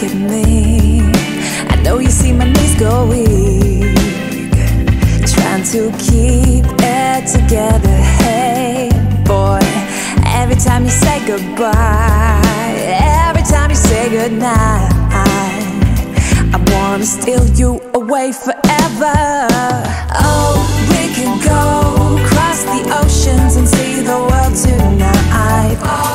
at me. I know you see my knees go weak, trying to keep it together. Hey boy, every time you say goodbye, every time you say goodnight, I wanna steal you away forever. Oh, we can go across the oceans and see the world tonight.